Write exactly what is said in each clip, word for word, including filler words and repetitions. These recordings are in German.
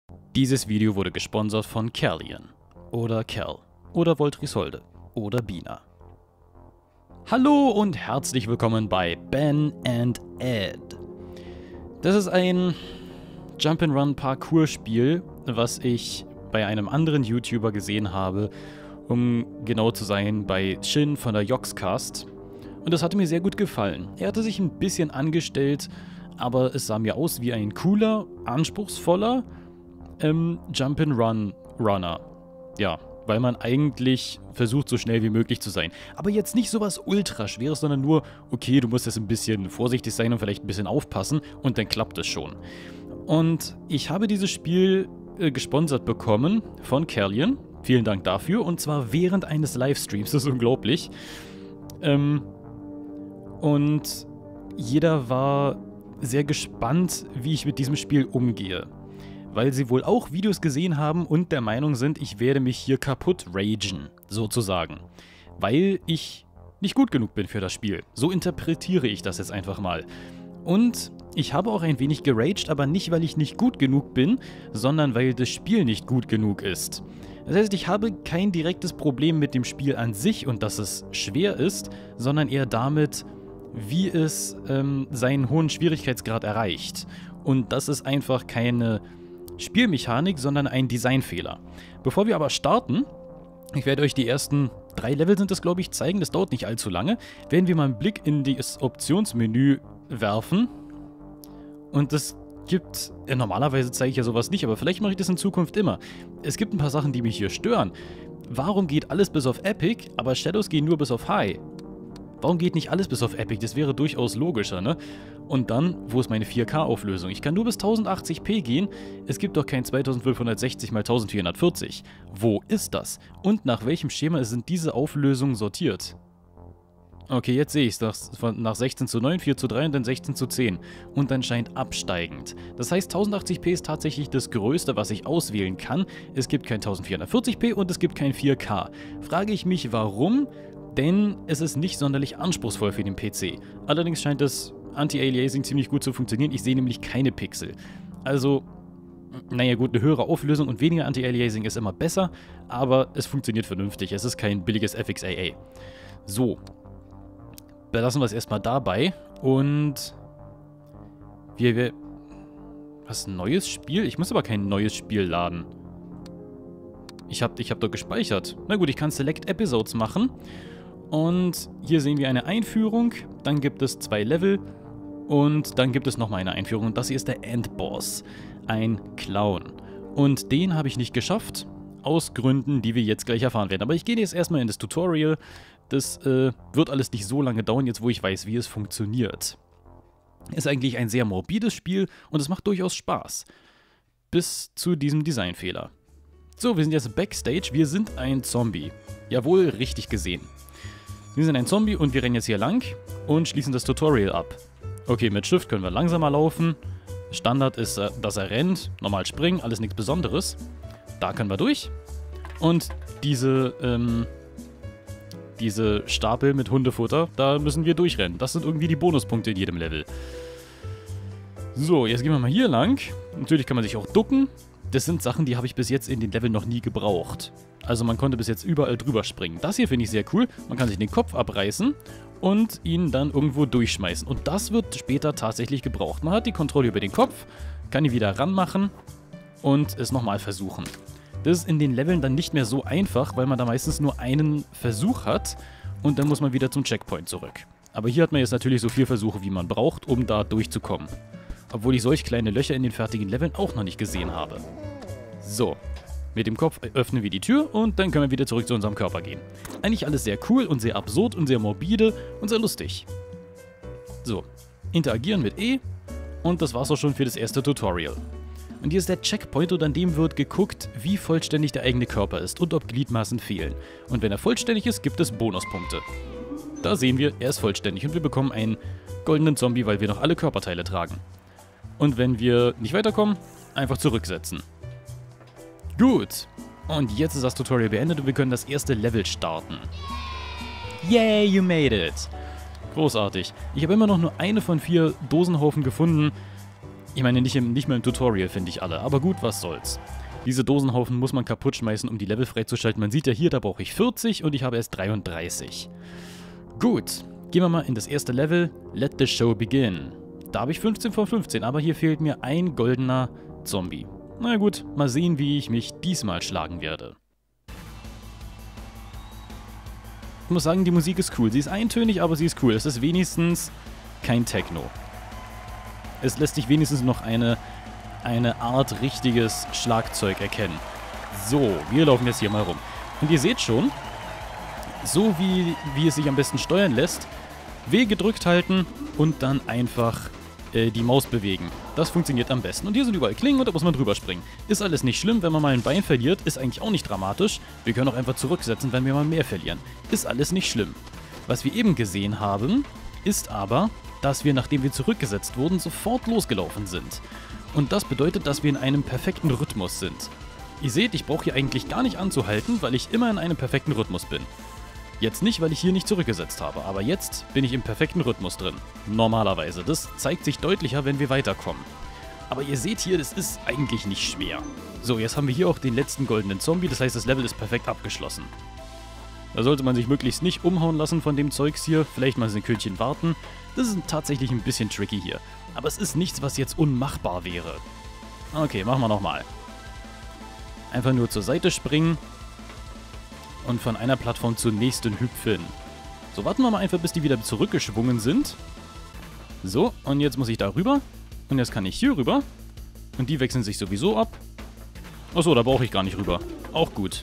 Dieses Video wurde gesponsert von Callian oder Cal oder Voltrisolde oder Bina. Hallo und herzlich willkommen bei Ben and Ed. Das ist ein Jump'n'Run Parkour-Spiel, was ich bei einem anderen YouTuber gesehen habe, um genau zu sein, bei Shin von der Yogscast. Und das hatte mir sehr gut gefallen. Er hatte sich ein bisschen angestellt, aber es sah mir aus wie ein cooler, anspruchsvoller ähm, Jump'n'Run Runner. Ja, weil man eigentlich versucht, so schnell wie möglich zu sein. Aber jetzt nicht sowas ultra schweres, sondern nur, okay, du musst jetzt ein bisschen vorsichtig sein und vielleicht ein bisschen aufpassen und dann klappt es schon. Und ich habe dieses Spiel äh, gesponsert bekommen von Callian. Vielen Dank dafür. Und zwar während eines Livestreams. Das ist unglaublich. Ähm, und jeder war sehr gespannt, wie ich mit diesem Spiel umgehe. Weil sie wohl auch Videos gesehen haben und der Meinung sind, ich werde mich hier kaputt ragen, sozusagen. Weil ich nicht gut genug bin für das Spiel. So interpretiere ich das jetzt einfach mal. Und ich habe auch ein wenig geraged, aber nicht, weil ich nicht gut genug bin, sondern weil das Spiel nicht gut genug ist. Das heißt, ich habe kein direktes Problem mit dem Spiel an sich und dass es schwer ist, sondern eher damit, wie es ähm, seinen hohen Schwierigkeitsgrad erreicht. Und das ist einfach keine Spielmechanik, sondern ein Designfehler. Bevor wir aber starten, ich werde euch die ersten drei Level sind das, glaube ich, zeigen, das dauert nicht allzu lange, werden wir mal einen Blick in das Optionsmenü werfen. Und das gibt, ja, normalerweise zeige ich ja sowas nicht, aber vielleicht mache ich das in Zukunft immer. Es gibt ein paar Sachen, die mich hier stören. Warum geht alles bis auf Epic, aber Shadows gehen nur bis auf High? Warum geht nicht alles bis auf Epic? Das wäre durchaus logischer, ne? Und dann, wo ist meine vier K Auflösung? Ich kann nur bis tausendachtzig p gehen. Es gibt doch kein zweitausendfünfhundertsechzig mal eintausendvierhundertvierzig. Wo ist das? Und nach welchem Schema sind diese Auflösungen sortiert? Okay, jetzt sehe ich es. Nach, nach sechzehn zu neun, vier zu drei und dann sechzehn zu zehn. Und dann scheint absteigend. Das heißt, tausendachtzig p ist tatsächlich das Größte, was ich auswählen kann. Es gibt kein eintausendvierhundertvierzig p und es gibt kein vier K. Frage ich mich, warum? Denn es ist nicht sonderlich anspruchsvoll für den P C. Allerdings scheint das Anti-Aliasing ziemlich gut zu funktionieren. Ich sehe nämlich keine Pixel. Also, naja gut, eine höhere Auflösung und weniger Anti-Aliasing ist immer besser, aber es funktioniert vernünftig. Es ist kein billiges F X A A. So, belassen wir es erstmal dabei und wir, wir... Was, ein neues Spiel? Ich muss aber kein neues Spiel laden. Ich habe ich hab doch gespeichert. Na gut, ich kann Select Episodes machen. Und hier sehen wir eine Einführung, dann gibt es zwei Level und dann gibt es nochmal eine Einführung. Und das hier ist der Endboss, ein Clown. Und den habe ich nicht geschafft, aus Gründen, die wir jetzt gleich erfahren werden. Aber ich gehe jetzt erstmal in das Tutorial. Das äh, wird alles nicht so lange dauern, jetzt wo ich weiß, wie es funktioniert. Ist eigentlich ein sehr morbides Spiel und es macht durchaus Spaß. Bis zu diesem Designfehler. So, wir sind jetzt Backstage, wir sind ein Zombie. Jawohl, richtig gesehen. Wir sind ein Zombie und wir rennen jetzt hier lang und schließen das Tutorial ab. Okay, mit Shift können wir langsamer laufen. Standard ist, dass er rennt, normal springen, alles nichts Besonderes. Da können wir durch. Und diese, ähm, diese Stapel mit Hundefutter, da müssen wir durchrennen. Das sind irgendwie die Bonuspunkte in jedem Level. So, jetzt gehen wir mal hier lang. Natürlich kann man sich auch ducken. Das sind Sachen, die habe ich bis jetzt in den Leveln noch nie gebraucht. Also man konnte bis jetzt überall drüber springen. Das hier finde ich sehr cool. Man kann sich den Kopf abreißen und ihn dann irgendwo durchschmeißen. Und das wird später tatsächlich gebraucht. Man hat die Kontrolle über den Kopf, kann ihn wieder ranmachen und es nochmal versuchen. Das ist in den Leveln dann nicht mehr so einfach, weil man da meistens nur einen Versuch hat und dann muss man wieder zum Checkpoint zurück. Aber hier hat man jetzt natürlich so viele Versuche, wie man braucht, um da durchzukommen. Obwohl ich solch kleine Löcher in den fertigen Leveln auch noch nicht gesehen habe. So. Mit dem Kopf öffnen wir die Tür und dann können wir wieder zurück zu unserem Körper gehen. Eigentlich alles sehr cool und sehr absurd und sehr morbide und sehr lustig. So, interagieren mit E und das war's auch schon für das erste Tutorial. Und hier ist der Checkpoint und an dem wird geguckt, wie vollständig der eigene Körper ist und ob Gliedmaßen fehlen. Und wenn er vollständig ist, gibt es Bonuspunkte. Da sehen wir, er ist vollständig und wir bekommen einen goldenen Zombie, weil wir noch alle Körperteile tragen. Und wenn wir nicht weiterkommen, einfach zurücksetzen. Gut, und jetzt ist das Tutorial beendet und wir können das erste Level starten. Yay, you made it! Großartig. Ich habe immer noch nur eine von vier Dosenhaufen gefunden. Ich meine, nicht, im, nicht mehr im Tutorial finde ich alle, aber gut, was soll's. Diese Dosenhaufen muss man kaputt schmeißen, um die Level freizuschalten. Man sieht ja hier, da brauche ich vierzig und ich habe erst dreiunddreißig. Gut, gehen wir mal in das erste Level. Let the show begin. Da habe ich fünfzehn von fünfzehn, aber hier fehlt mir ein goldener Zombie. Na gut, mal sehen, wie ich mich diesmal schlagen werde. Ich muss sagen, die Musik ist cool. Sie ist eintönig, aber sie ist cool. Es ist wenigstens kein Techno. Es lässt sich wenigstens noch eine, eine Art richtiges Schlagzeug erkennen. So, wir laufen jetzt hier mal rum. Und ihr seht schon, so wie, wie es sich am besten steuern lässt, W gedrückt halten und dann einfach äh, die Maus bewegen. Das funktioniert am besten. Und hier sind überall Klingen und da muss man drüber springen. Ist alles nicht schlimm, wenn man mal ein Bein verliert, ist eigentlich auch nicht dramatisch. Wir können auch einfach zurücksetzen, wenn wir mal mehr verlieren. Ist alles nicht schlimm. Was wir eben gesehen haben, ist aber, dass wir, nachdem wir zurückgesetzt wurden, sofort losgelaufen sind. Und das bedeutet, dass wir in einem perfekten Rhythmus sind. Ihr seht, ich brauche hier eigentlich gar nicht anzuhalten, weil ich immer in einem perfekten Rhythmus bin. Jetzt nicht, weil ich hier nicht zurückgesetzt habe, aber jetzt bin ich im perfekten Rhythmus drin. Normalerweise. Das zeigt sich deutlicher, wenn wir weiterkommen. Aber ihr seht hier, das ist eigentlich nicht schwer. So, jetzt haben wir hier auch den letzten goldenen Zombie, das heißt, das Level ist perfekt abgeschlossen. Da sollte man sich möglichst nicht umhauen lassen von dem Zeugs hier, vielleicht mal ein Sekündchen warten. Das ist tatsächlich ein bisschen tricky hier. Aber es ist nichts, was jetzt unmachbar wäre. Okay, machen wir nochmal. Einfach nur zur Seite springen und von einer Plattform zur nächsten hüpfen. So, warten wir mal einfach, bis die wieder zurückgeschwungen sind. So, und jetzt muss ich da rüber. Und jetzt kann ich hier rüber. Und die wechseln sich sowieso ab. Achso, da brauche ich gar nicht rüber. Auch gut.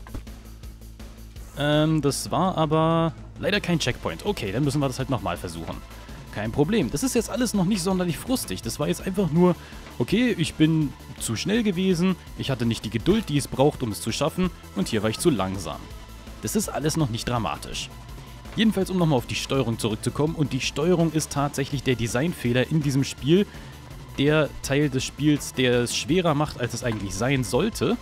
Ähm, das war aber leider kein Checkpoint. Okay, dann müssen wir das halt nochmal versuchen. Kein Problem. Das ist jetzt alles noch nicht sonderlich frustig. Das war jetzt einfach nur, okay, ich bin zu schnell gewesen. Ich hatte nicht die Geduld, die es braucht, um es zu schaffen. Und hier war ich zu langsam. Das ist alles noch nicht dramatisch. Jedenfalls, um nochmal auf die Steuerung zurückzukommen. Und die Steuerung ist tatsächlich der Designfehler in diesem Spiel. Der Teil des Spiels, der es schwerer macht, als es eigentlich sein sollte.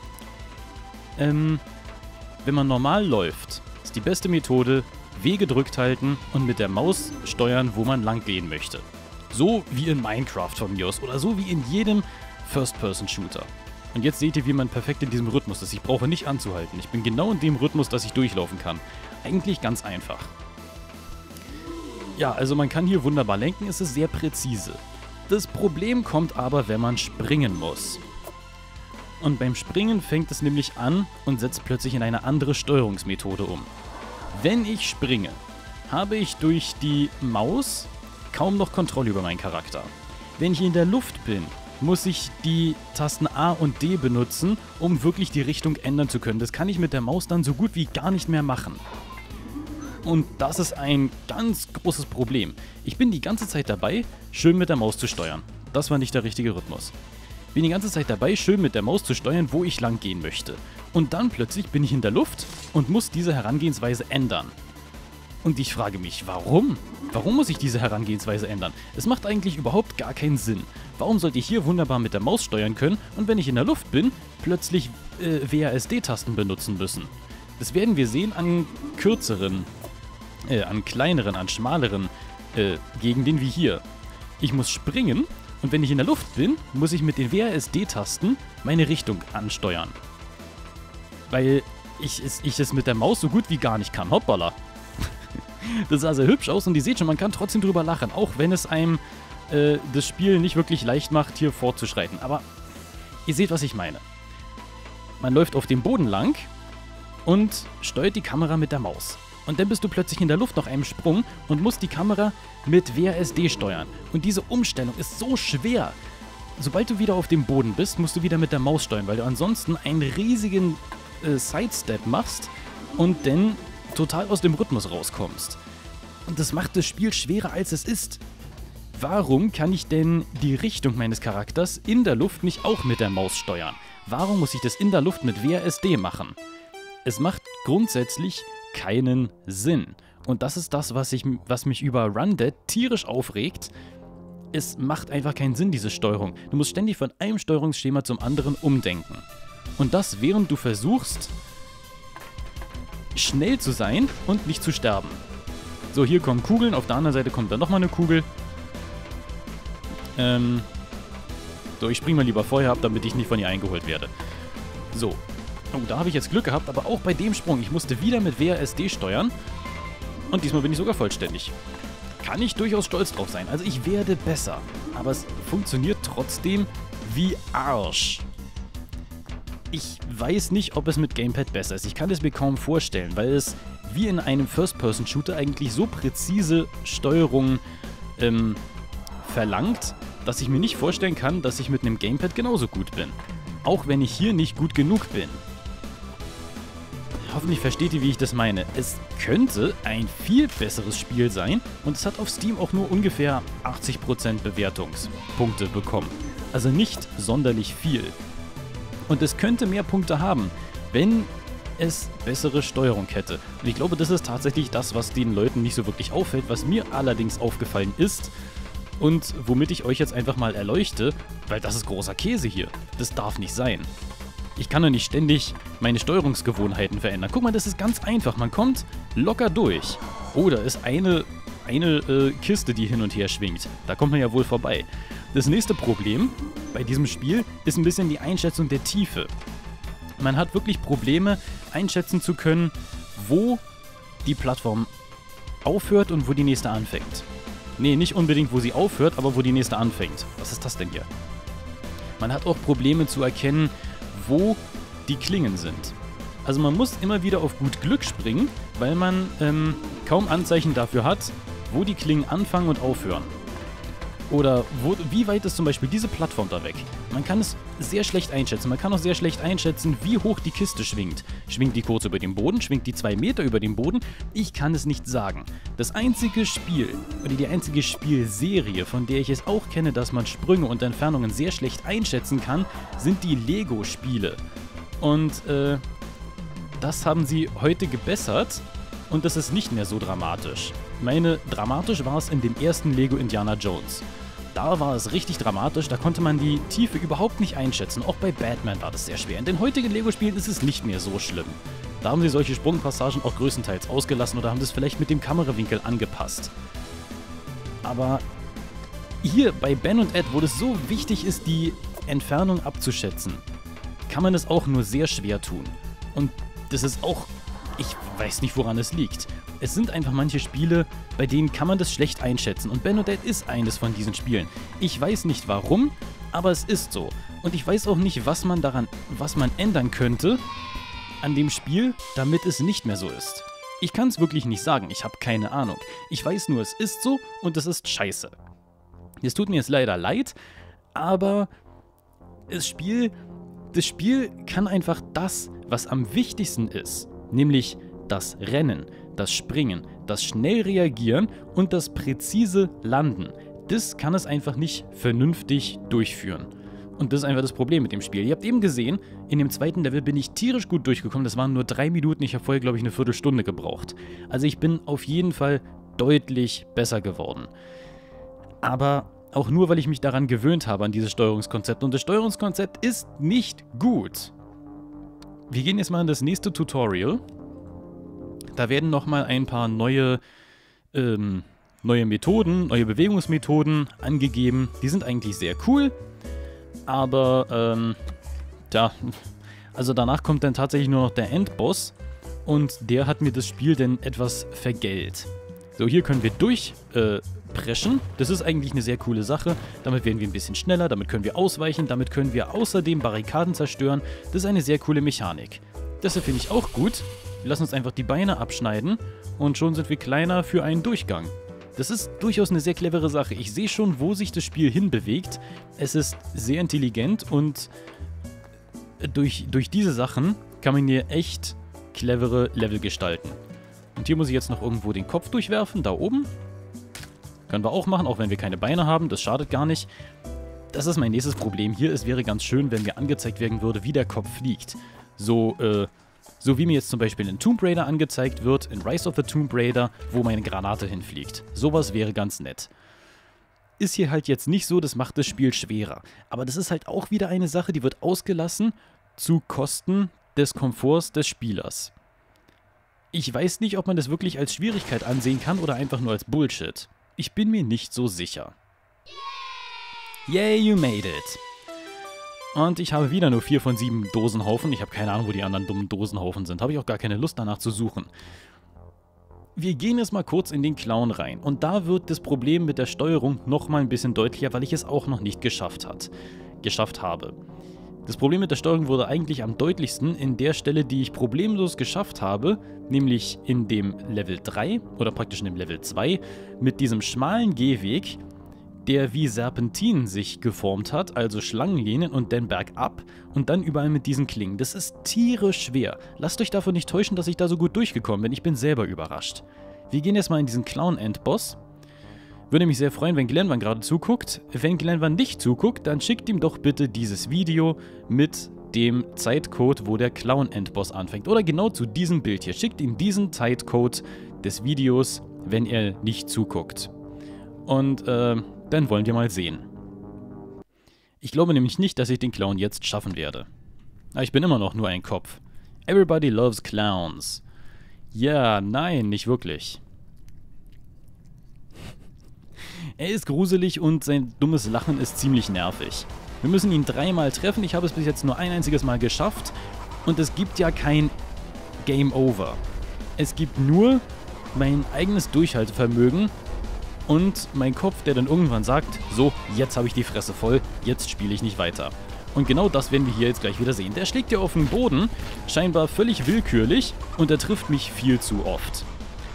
Ähm, wenn man normal läuft, ist die beste Methode, W gedrückt halten und mit der Maus steuern, wo man lang gehen möchte. So wie in Minecraft von mir aus oder so wie in jedem First-Person-Shooter. Und jetzt seht ihr, wie man perfekt in diesem Rhythmus ist. Ich brauche nicht anzuhalten. Ich bin genau in dem Rhythmus, dass ich durchlaufen kann. Eigentlich ganz einfach. Ja, also man kann hier wunderbar lenken, es ist sehr präzise. Das Problem kommt aber, wenn man springen muss. Und beim Springen fängt es nämlich an und setzt plötzlich in eine andere Steuerungsmethode um. Wenn ich springe, habe ich durch die Maus kaum noch Kontrolle über meinen Charakter. Wenn ich in der Luft bin, muss ich die Tasten A und D benutzen, um wirklich die Richtung ändern zu können. Das kann ich mit der Maus dann so gut wie gar nicht mehr machen. Und das ist ein ganz großes Problem. Ich bin die ganze Zeit dabei, schön mit der Maus zu steuern. Das war nicht der richtige Rhythmus. Bin die ganze Zeit dabei, schön mit der Maus zu steuern, wo ich lang gehen möchte. Und dann plötzlich bin ich in der Luft und muss diese Herangehensweise ändern. Und ich frage mich, warum? Warum muss ich diese Herangehensweise ändern? Es macht eigentlich überhaupt gar keinen Sinn. Warum sollte ich hier wunderbar mit der Maus steuern können und wenn ich in der Luft bin, plötzlich äh, W A S D-Tasten benutzen müssen? Das werden wir sehen an kürzeren, äh, an kleineren, an schmaleren äh, Gegenden wie hier. Ich muss springen und wenn ich in der Luft bin, muss ich mit den W A S D-Tasten meine Richtung ansteuern. Weil ich es, ich es mit der Maus so gut wie gar nicht kann. Hoppala. Das sah sehr hübsch aus und ihr seht schon, man kann trotzdem drüber lachen, auch wenn es einem äh, das Spiel nicht wirklich leicht macht, hier fortzuschreiten. Aber ihr seht, was ich meine. Man läuft auf dem Boden lang und steuert die Kamera mit der Maus. Und dann bist du plötzlich in der Luft nach einem Sprung und musst die Kamera mit W A S D steuern. Und diese Umstellung ist so schwer. Sobald du wieder auf dem Boden bist, musst du wieder mit der Maus steuern, weil du ansonsten einen riesigen äh, Sidestep machst und dann total aus dem Rhythmus rauskommst. Und das macht das Spiel schwerer, als es ist. Warum kann ich denn die Richtung meines Charakters in der Luft nicht auch mit der Maus steuern? Warum muss ich das in der Luft mit W A S D machen? Es macht grundsätzlich keinen Sinn. Und das ist das, was, ich, was mich über Rundead tierisch aufregt. Es macht einfach keinen Sinn, diese Steuerung. Du musst ständig von einem Steuerungsschema zum anderen umdenken. Und das, während du versuchst, schnell zu sein und nicht zu sterben. So, hier kommen Kugeln, auf der anderen Seite kommt dann nochmal eine Kugel. Ähm, So, ich springe mal lieber vorher ab, damit ich nicht von ihr eingeholt werde. So. Oh, da habe ich jetzt Glück gehabt, aber auch bei dem Sprung. Ich musste wieder mit W A S D steuern. Und diesmal bin ich sogar vollständig. Kann ich durchaus stolz drauf sein. Also ich werde besser. Aber es funktioniert trotzdem wie Arsch. Ich weiß nicht, ob es mit Gamepad besser ist. Ich kann es mir kaum vorstellen, weil es wie in einem First-Person-Shooter eigentlich so präzise Steuerung ähm, verlangt, dass ich mir nicht vorstellen kann, dass ich mit einem Gamepad genauso gut bin. Auch wenn ich hier nicht gut genug bin. Hoffentlich versteht ihr, wie ich das meine. Es könnte ein viel besseres Spiel sein und es hat auf Steam auch nur ungefähr achtzig Prozent Bewertungspunkte bekommen. Also nicht sonderlich viel. Und es könnte mehr Punkte haben, wenn es bessere Steuerung hätte. Und ich glaube, das ist tatsächlich das, was den Leuten nicht so wirklich auffällt, was mir allerdings aufgefallen ist und womit ich euch jetzt einfach mal erleuchte, weil das ist großer Käse hier. Das darf nicht sein. Ich kann doch nicht ständig meine Steuerungsgewohnheiten verändern. Guck mal, das ist ganz einfach. Man kommt locker durch. Oh, da ist eine, eine äh, Kiste, die hin und her schwingt. Da kommt man ja wohl vorbei. Das nächste Problem bei diesem Spiel ist ein bisschen die Einschätzung der Tiefe. Man hat wirklich Probleme, einschätzen zu können, wo die Plattform aufhört und wo die nächste anfängt. Nee, nicht unbedingt, wo sie aufhört, aber wo die nächste anfängt. Was ist das denn hier? Man hat auch Probleme zu erkennen, wo die Klingen sind. Also man muss immer wieder auf gut Glück springen, weil man ähm, kaum Anzeichen dafür hat, wo die Klingen anfangen und aufhören. Oder wo, wie weit ist zum Beispiel diese Plattform da weg? Man kann es sehr schlecht einschätzen. Man kann auch sehr schlecht einschätzen, wie hoch die Kiste schwingt. Schwingt die kurz über den Boden? Schwingt die zwei Meter über den Boden? Ich kann es nicht sagen. Das einzige Spiel, oder die einzige Spielserie, von der ich es auch kenne, dass man Sprünge und Entfernungen sehr schlecht einschätzen kann, sind die Lego-Spiele. Und äh, das haben sie heute gebessert und das ist nicht mehr so dramatisch. Ich meine, dramatisch war es in dem ersten Lego Indiana Jones. Da war es richtig dramatisch, da konnte man die Tiefe überhaupt nicht einschätzen. Auch bei Batman war das sehr schwer. In den heutigen Lego-Spielen ist es nicht mehr so schlimm. Da haben sie solche Sprungpassagen auch größtenteils ausgelassen oder haben das vielleicht mit dem Kamerawinkel angepasst. Aber hier bei Ben und Ed, wo es so wichtig ist, die Entfernung abzuschätzen, kann man es auch nur sehr schwer tun. Und das ist auch, ich weiß nicht, woran es liegt. Es sind einfach manche Spiele, bei denen kann man das schlecht einschätzen. Und Ben und Ed ist eines von diesen Spielen. Ich weiß nicht warum, aber es ist so. Und ich weiß auch nicht, was man daran, was man ändern könnte an dem Spiel, damit es nicht mehr so ist. Ich kann es wirklich nicht sagen, ich habe keine Ahnung. Ich weiß nur, es ist so und es ist scheiße. Es tut mir jetzt leider leid, aber das Spiel, das Spiel kann einfach das, was am wichtigsten ist, nämlich das Rennen, das Springen, das schnell reagieren und das präzise Landen. Das kann es einfach nicht vernünftig durchführen. Und das ist einfach das Problem mit dem Spiel. Ihr habt eben gesehen, in dem zweiten Level bin ich tierisch gut durchgekommen. Das waren nur drei Minuten. Ich habe vorher, glaube ich, eine Viertelstunde gebraucht. Also ich bin auf jeden Fall deutlich besser geworden. Aber auch nur, weil ich mich daran gewöhnt habe, an dieses Steuerungskonzept. Und das Steuerungskonzept ist nicht gut. Wir gehen jetzt mal in das nächste Tutorial. Da werden nochmal ein paar neue, ähm, neue Methoden, neue Bewegungsmethoden angegeben. Die sind eigentlich sehr cool, aber, ähm, ja, also danach kommt dann tatsächlich nur noch der Endboss und der hat mir das Spiel dann etwas vergällt. So, hier können wir durchpreschen. Äh, das ist eigentlich eine sehr coole Sache. Damit werden wir ein bisschen schneller, damit können wir ausweichen, damit können wir außerdem Barrikaden zerstören. Das ist eine sehr coole Mechanik. Das finde ich auch gut. Wir lassen uns einfach die Beine abschneiden und schon sind wir kleiner für einen Durchgang. Das ist durchaus eine sehr clevere Sache. Ich sehe schon, wo sich das Spiel hinbewegt. Es ist sehr intelligent und durch, durch diese Sachen kann man hier echt clevere Level gestalten. Und hier muss ich jetzt noch irgendwo den Kopf durchwerfen, da oben. Können wir auch machen, auch wenn wir keine Beine haben, das schadet gar nicht. Das ist mein nächstes Problem hier. Es wäre ganz schön, wenn mir angezeigt werden würde, wie der Kopf fliegt. So, äh... So wie mir jetzt zum Beispiel in Tomb Raider angezeigt wird, in Rise of the Tomb Raider, wo meine Granate hinfliegt. Sowas wäre ganz nett. Ist hier halt jetzt nicht so, das macht das Spiel schwerer. Aber das ist halt auch wieder eine Sache, die wird ausgelassen zu Kosten des Komforts des Spielers. Ich weiß nicht, ob man das wirklich als Schwierigkeit ansehen kann oder einfach nur als Bullshit. Ich bin mir nicht so sicher. Yay, you made it! Und ich habe wieder nur vier von sieben Dosenhaufen. Ich habe keine Ahnung, wo die anderen dummen Dosenhaufen sind. Habe ich auch gar keine Lust danach zu suchen. Wir gehen jetzt mal kurz in den Clown rein. Und da wird das Problem mit der Steuerung nochmal ein bisschen deutlicher, weil ich es auch noch nicht geschafft hat, geschafft habe. Das Problem mit der Steuerung wurde eigentlich am deutlichsten in der Stelle, die ich problemlos geschafft habe, nämlich in dem Level drei oder praktisch in dem Level zwei mit diesem schmalen Gehweg, der wie Serpentin sich geformt hat, also Schlangenlinien und dann bergab und dann überall mit diesen Klingen. Das ist tierisch schwer. Lasst euch davon nicht täuschen, dass ich da so gut durchgekommen bin. Ich bin selber überrascht. Wir gehen jetzt mal in diesen Clown-Endboss. Würde mich sehr freuen, wenn Glenvan gerade zuguckt. Wenn Glenvan nicht zuguckt, dann schickt ihm doch bitte dieses Video mit dem Zeitcode, wo der Clown-Endboss anfängt. Oder genau zu diesem Bild hier. Schickt ihm diesen Zeitcode des Videos, wenn er nicht zuguckt. Und äh, dann wollen wir mal sehen. Ich glaube nämlich nicht, dass ich den Clown jetzt schaffen werde. Aber ich bin immer noch nur ein Kopf. Everybody loves clowns. Ja, nein, nicht wirklich. Er ist gruselig und sein dummes Lachen ist ziemlich nervig. Wir müssen ihn dreimal treffen. Ich habe es bis jetzt nur ein einziges Mal geschafft. Und es gibt ja kein Game Over. Es gibt nur mein eigenes Durchhaltevermögen und mein Kopf, der dann irgendwann sagt, so, jetzt habe ich die Fresse voll, jetzt spiele ich nicht weiter. Und genau das werden wir hier jetzt gleich wieder sehen. Der schlägt ja auf den Boden, scheinbar völlig willkürlich, und er trifft mich viel zu oft.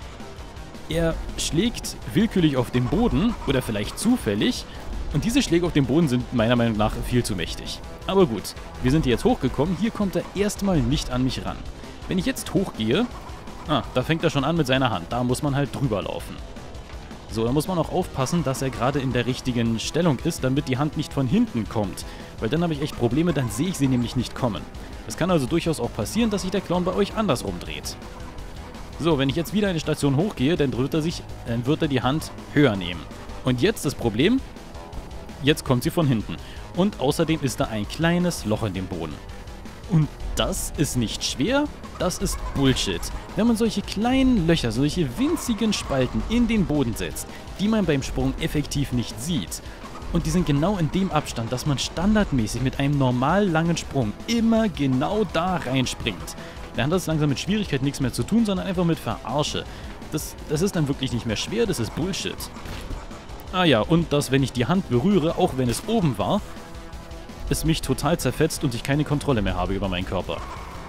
Er schlägt willkürlich auf den Boden, oder vielleicht zufällig, und diese Schläge auf den Boden sind meiner Meinung nach viel zu mächtig. Aber gut, wir sind hier jetzt hochgekommen, hier kommt er erstmal nicht an mich ran. Wenn ich jetzt hochgehe, ah, da fängt er schon an mit seiner Hand, da muss man halt drüber laufen. So, da muss man auch aufpassen, dass er gerade in der richtigen Stellung ist, damit die Hand nicht von hinten kommt. Weil dann habe ich echt Probleme, dann sehe ich sie nämlich nicht kommen. Es kann also durchaus auch passieren, dass sich der Clown bei euch andersrum dreht. So, wenn ich jetzt wieder eine Station hochgehe, dann wird er sich, dann wird er die Hand höher nehmen. Und jetzt das Problem, jetzt kommt sie von hinten. Und außerdem ist da ein kleines Loch in dem Boden. Und das ist nicht schwer, das ist Bullshit. Wenn man solche kleinen Löcher, solche winzigen Spalten in den Boden setzt, die man beim Sprung effektiv nicht sieht, und die sind genau in dem Abstand, dass man standardmäßig mit einem normal langen Sprung immer genau da reinspringt, dann hat das langsam mit Schwierigkeit nichts mehr zu tun, sondern einfach mit Verarsche. Das, das ist dann wirklich nicht mehr schwer, das ist Bullshit. Ah ja, und dass, wenn ich die Hand berühre, auch wenn es oben war, es mich total zerfetzt und ich keine Kontrolle mehr habe über meinen Körper.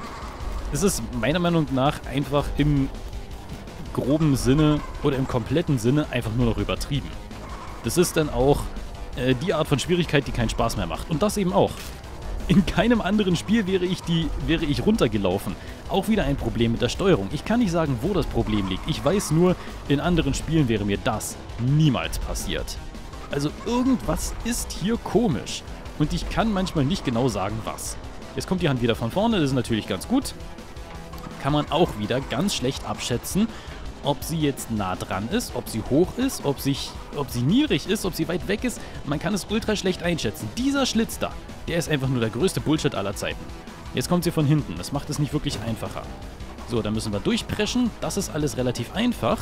Es ist meiner Meinung nach einfach im groben Sinne oder im kompletten Sinne einfach nur noch übertrieben. Das ist dann auch äh, die Art von Schwierigkeit, die keinen Spaß mehr macht. Und das eben auch. In keinem anderen Spiel wäre ich, die, wäre ich runtergelaufen. Auch wieder ein Problem mit der Steuerung. Ich kann nicht sagen, wo das Problem liegt. Ich weiß nur, in anderen Spielen wäre mir das niemals passiert. Also irgendwas ist hier komisch. Und ich kann manchmal nicht genau sagen, was. Jetzt kommt die Hand wieder von vorne, das ist natürlich ganz gut. Kann man auch wieder ganz schlecht abschätzen, ob sie jetzt nah dran ist, ob sie hoch ist, ob, sich, ob sie niedrig ist, ob sie weit weg ist. Man kann es ultra schlecht einschätzen. Dieser Schlitz da, der ist einfach nur der größte Bullshit aller Zeiten. Jetzt kommt sie von hinten, das macht es nicht wirklich einfacher. So, dann müssen wir durchpreschen, das ist alles relativ einfach.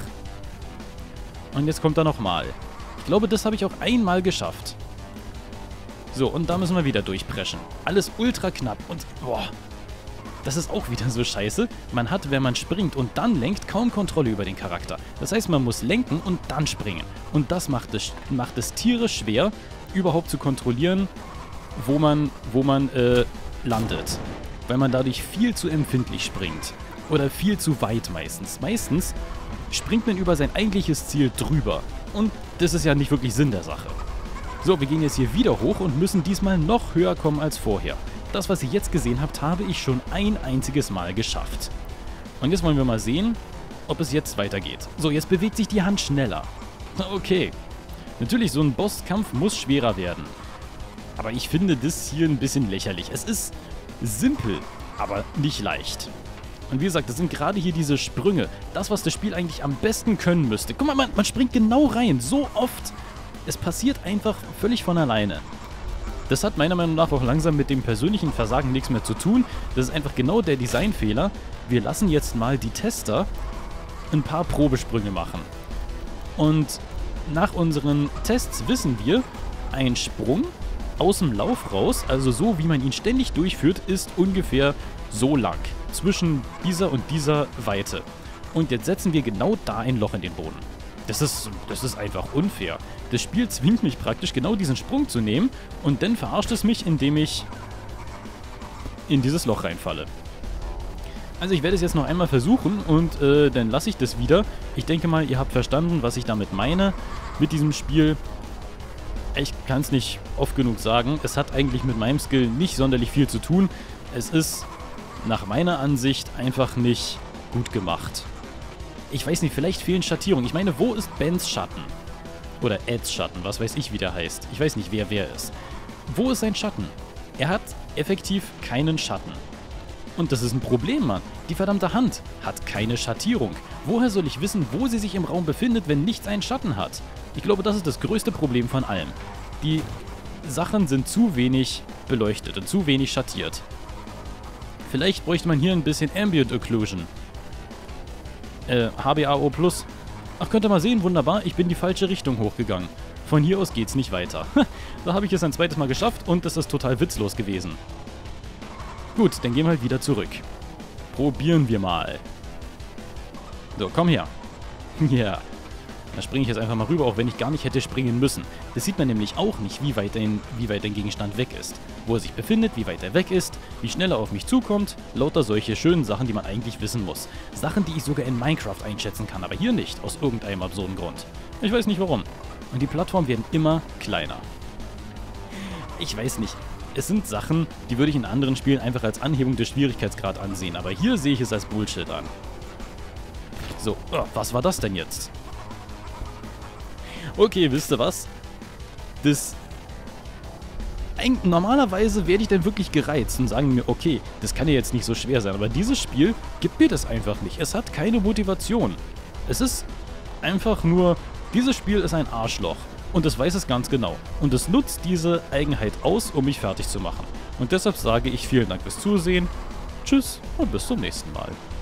Und jetzt kommt er nochmal. Ich glaube, das habe ich auch einmal geschafft. So, und da müssen wir wieder durchpreschen. Alles ultra knapp und boah, das ist auch wieder so scheiße. Man hat, wenn man springt und dann lenkt, kaum Kontrolle über den Charakter. Das heißt, man muss lenken und dann springen. Und das macht es, macht es tierisch schwer, überhaupt zu kontrollieren, wo man, wo man äh, landet. Weil man dadurch viel zu empfindlich springt. Oder viel zu weit meistens. Meistens springt man über sein eigentliches Ziel drüber. Und das ist ja nicht wirklich Sinn der Sache. So, wir gehen jetzt hier wieder hoch und müssen diesmal noch höher kommen als vorher. Das, was ihr jetzt gesehen habt, habe ich schon ein einziges Mal geschafft. Und jetzt wollen wir mal sehen, ob es jetzt weitergeht. So, jetzt bewegt sich die Hand schneller. Okay. Natürlich, so ein Bosskampf muss schwerer werden. Aber ich finde das hier ein bisschen lächerlich. Es ist simpel, aber nicht leicht. Und wie gesagt, das sind gerade hier diese Sprünge. Das, was das Spiel eigentlich am besten können müsste. Guck mal, man, man springt genau rein. So oft. Es passiert einfach völlig von alleine. Das hat meiner Meinung nach auch langsam mit dem persönlichen Versagen nichts mehr zu tun. Das ist einfach genau der Designfehler. Wir lassen jetzt mal die Tester ein paar Probesprünge machen. Und nach unseren Tests wissen wir, ein Sprung aus dem Lauf raus, also so wie man ihn ständig durchführt, ist ungefähr so lang. Zwischen dieser und dieser Weite. Und jetzt setzen wir genau da ein Loch in den Boden. Das ist, das ist einfach unfair. Das Spiel zwingt mich praktisch genau diesen Sprung zu nehmen und dann verarscht es mich, indem ich in dieses Loch reinfalle. Also ich werde es jetzt noch einmal versuchen und äh, dann lasse ich das wieder. Ich denke mal, ihr habt verstanden, was ich damit meine mit diesem Spiel. Ich kann es nicht oft genug sagen. Es hat eigentlich mit meinem Skill nicht sonderlich viel zu tun. Es ist nach meiner Ansicht einfach nicht gut gemacht. Ich weiß nicht, vielleicht fehlen Schattierungen. Ich meine, wo ist Bens Schatten? Oder Eds Schatten, was weiß ich, wie der heißt. Ich weiß nicht, wer wer ist. Wo ist sein Schatten? Er hat effektiv keinen Schatten. Und das ist ein Problem, Mann. Die verdammte Hand hat keine Schattierung. Woher soll ich wissen, wo sie sich im Raum befindet, wenn nichts einen Schatten hat? Ich glaube, das ist das größte Problem von allem. Die Sachen sind zu wenig beleuchtet und zu wenig schattiert. Vielleicht bräuchte man hier ein bisschen Ambient Occlusion. Äh, H B A O plus. Ach, könnt ihr mal sehen, wunderbar, ich bin die falsche Richtung hochgegangen. Von hier aus geht's nicht weiter. Da habe ich es ein zweites Mal geschafft und das ist total witzlos gewesen. Gut, dann gehen wir halt wieder zurück. Probieren wir mal. So, komm her. Ja. Yeah. Da springe ich jetzt einfach mal rüber, auch wenn ich gar nicht hätte springen müssen. Das sieht man nämlich auch nicht, wie weit, ein, wie weit ein Gegenstand weg ist. Wo er sich befindet, wie weit er weg ist, wie schnell er auf mich zukommt. Lauter solche schönen Sachen, die man eigentlich wissen muss. Sachen, die ich sogar in Minecraft einschätzen kann, aber hier nicht, aus irgendeinem absurden Grund. Ich weiß nicht warum. Und die Plattformen werden immer kleiner. Ich weiß nicht. Es sind Sachen, die würde ich in anderen Spielen einfach als Anhebung des Schwierigkeitsgrads ansehen. Aber hier sehe ich es als Bullshit an. So, oh, was war das denn jetzt? Okay, wisst ihr was? Das... Ein, normalerweise werde ich dann wirklich gereizt und sagen mir, okay, das kann ja jetzt nicht so schwer sein. Aber dieses Spiel gibt mir das einfach nicht. Es hat keine Motivation. Es ist einfach nur... Dieses Spiel ist ein Arschloch. Und es weiß es ganz genau. Und es nutzt diese Eigenheit aus, um mich fertig zu machen. Und deshalb sage ich vielen Dank fürs Zusehen. Tschüss und bis zum nächsten Mal.